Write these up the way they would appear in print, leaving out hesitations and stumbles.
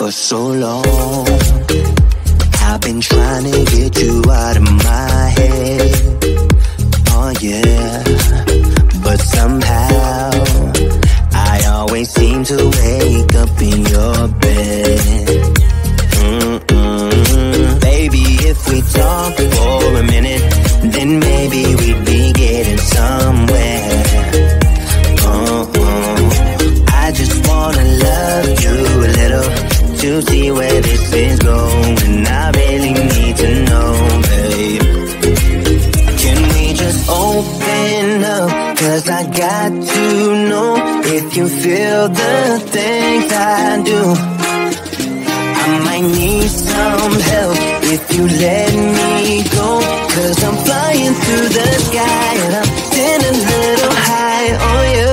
For so long, I've been trying to get you out of my head. Oh yeah, but somehow I always seem to wake up in your bed. Baby, if we talk for a minute, then maybe we'd be getting somewhere. I just wanna love you a little to see where this is going. I really need to know, babe. Can we just open up? 'Cause I got to know if you feel the things I do. I might need some help if you let me go. 'Cause I'm flying through the sky and I'm getting a little high on you.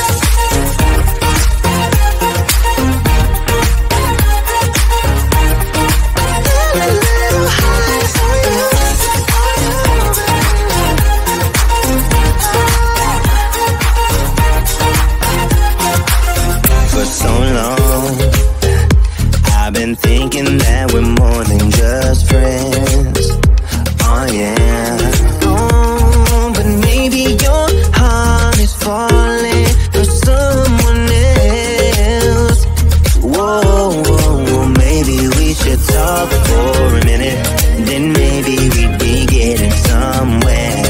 Thinking that we're more than just friends. Oh yeah. Oh, but maybe your heart is falling for someone else. Whoa, whoa, maybe we should talk for a minute. Then maybe we'd be getting somewhere.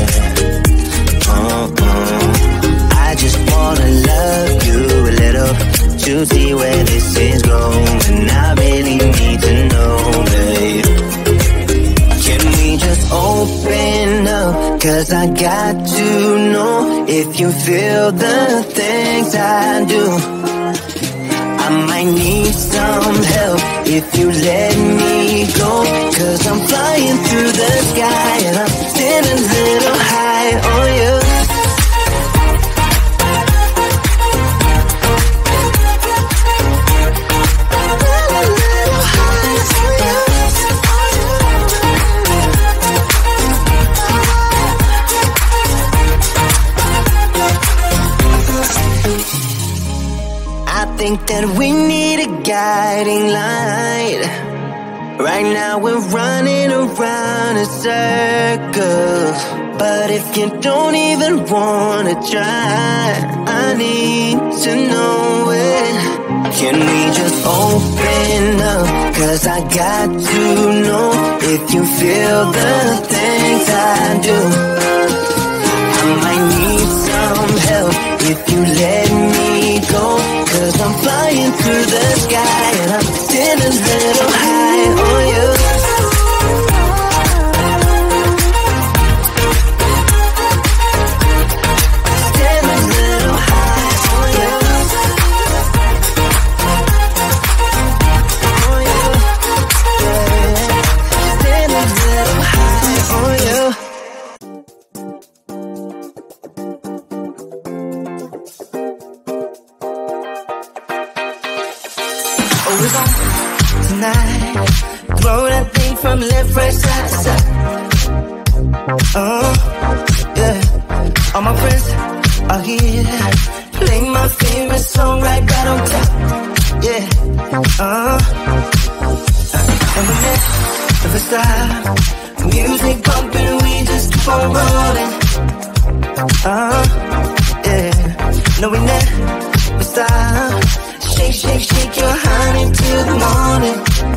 I just wanna love you a little to see where this is going. I really need to know, babe. Can we just open up? 'Cause I got to know if you feel the things I do. I might need some help if you let me go. 'Cause I'm flying through the sky and I'm standing a little high on you. I think that we need a guiding light. Right now we're running around in circles. But if you don't even wanna try, I need to know it. Can we just open up? 'Cause I got to know if you feel the things I do. I might need some help if you let me go. 'Cause I'm flying through the sky and I'm standing a little high on you. Standing a little high on you. On you. Yeah. Standing a little high on you. It's on tonight. Throw that thing from left, right, side to side. Yeah. All my friends are here. Play my favorite song right on top. Yeah. And we never stop. Music bumping, we just keep on rolling. Yeah. No, we never stop. Shake, shake, shake your honey till the morning.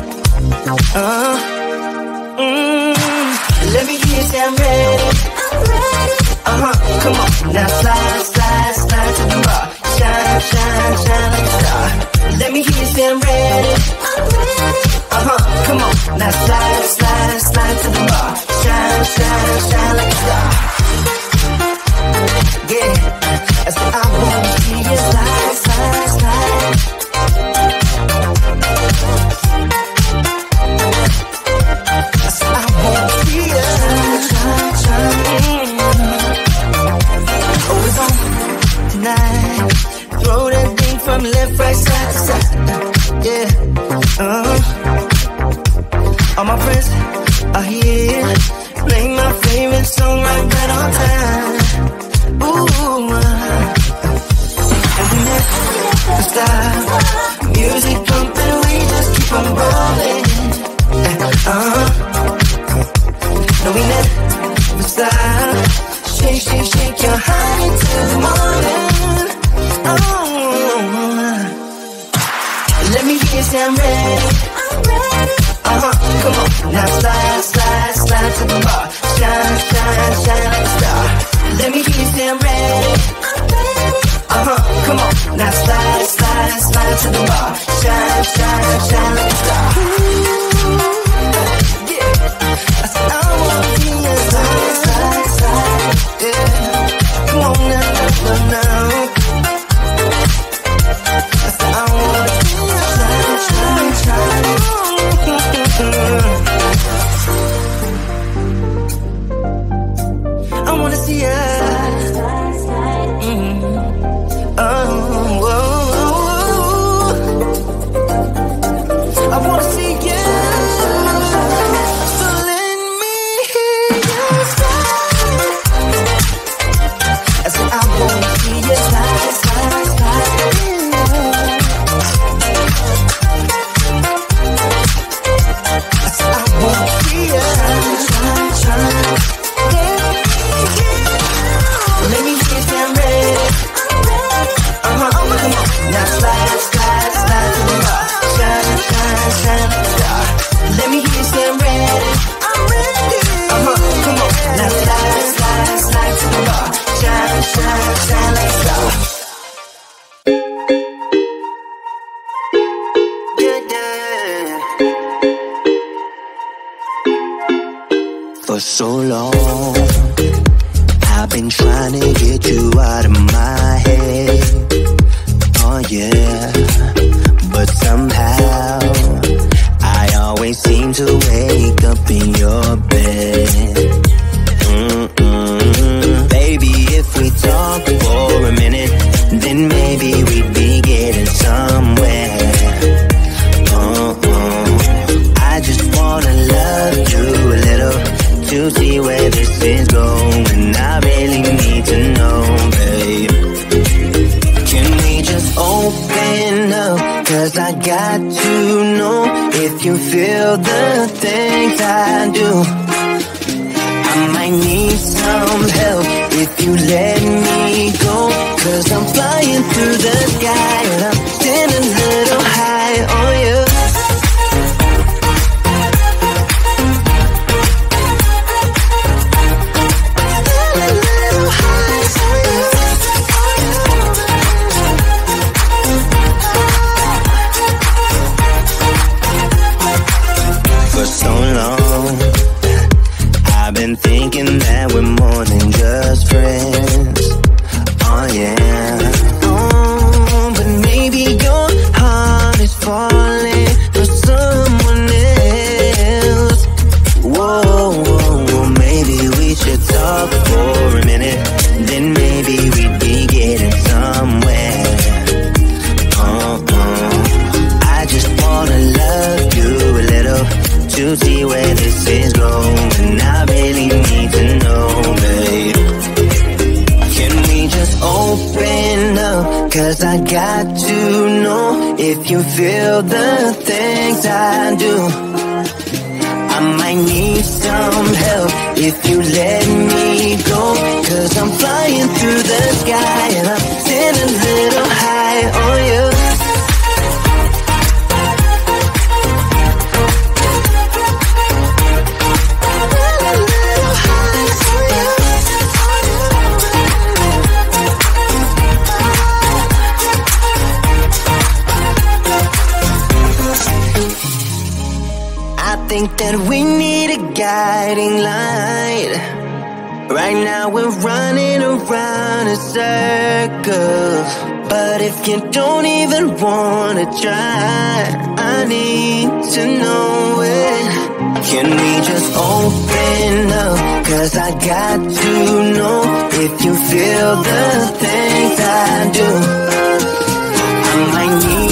Let me hear you say I'm ready. I'm ready. Come on. Now slide, slide, slide to the bar. Shine, shine, shine like a star. Let me hear you say I'm ready. I'm ready. Come on. Now slide, slide, slide to the bar. Shine, shine, shine like a star. Yeah. I said I wanna see you slide, slide, slide. I said I wanna see you shine, shine, shine. Oh, it's on tonight. Throw that thing from left, right, side to side. Yeah. All my friends are here. Play my favorite song Let me hear you say I'm ready. Come on. Now slide, slide, slide to the bar. Shine, shine, shine like a star. Let me hear you say I'm ready. Come on. Now slide, slide, slide to the bar. Shine, shine, shine like a star. Yeah. I said I wanna see you slide, slide, slide. Yeah. Come on now, now. I said I wanna see you slide, slide, slide. I wanna see ya. I wanna see ya. So let me hear you slide. I said I wanna see ya slide, slide, slide. I said I wanna see ya shine, shine, shine. Let me hear you say I'm ready. Come on. Now slide, slide, slide to the bar. Shine, shine, shine like a star. Let me hear you say I'm ready. Come on. Now slide, slide, slide to the bar. Shine, shine, shine like a star. For so long, I've been trying to get you out of my head. Oh yeah, but somehow I always seem to wake up in your bed. Baby, if we talk for a minute, then maybe we'd be getting somewhere. I just wanna love you a little to see where this is going. I really need to know, babe. Can we just open up? 'Cause I got to know if you feel the things I do. I might need some help if you let me go. 'Cause I'm flying through the sky and I'm standing a little high on you. Thinking that we're more than just friends. Oh yeah. Oh, but maybe your heart is falling for someone else. Whoa, maybe we should talk for a minute. Then maybe we'd be getting somewhere. I just wanna love you a little to see where this is going. I really need to know, babe. Can we just open up? 'Cause I got to know if you feel the things I do. I might need some help if you let me go. 'Cause I'm flying through the sky and I'm standing a little high on you. I think that we need a guiding light. Right now we're running around in circles. But if you don't even wanna try, I need to know it. Can we just open up? 'Cause I got to know if you feel the things I do. I might need